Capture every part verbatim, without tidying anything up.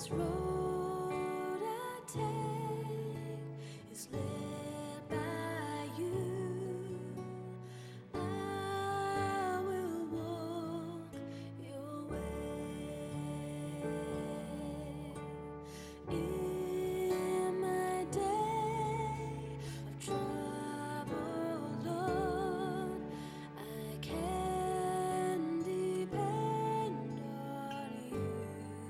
This road I take is led by you. I will walk your way. In my day of trouble, Lord, I can depend on you.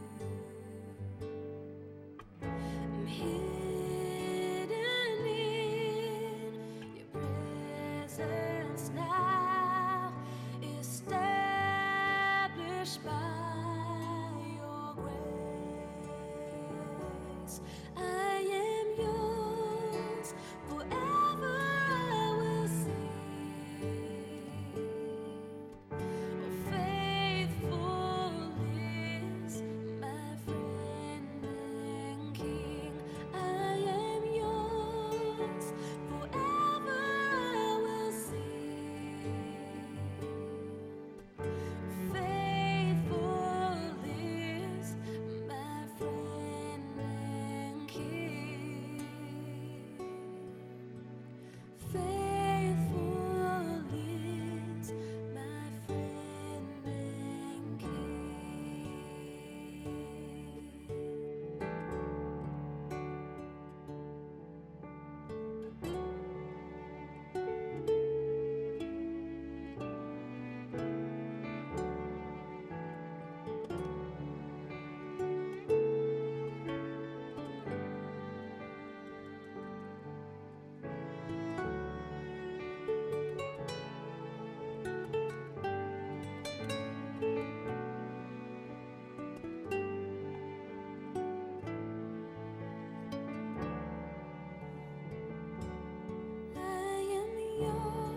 I'm hidden in your presence now, established by your grace. I am yours, forever I will sing. Oh, faithful is my friend and King. I am yours, forever I will sing. Faithful is my friend and King. Faithful is my friend and King. I am yours.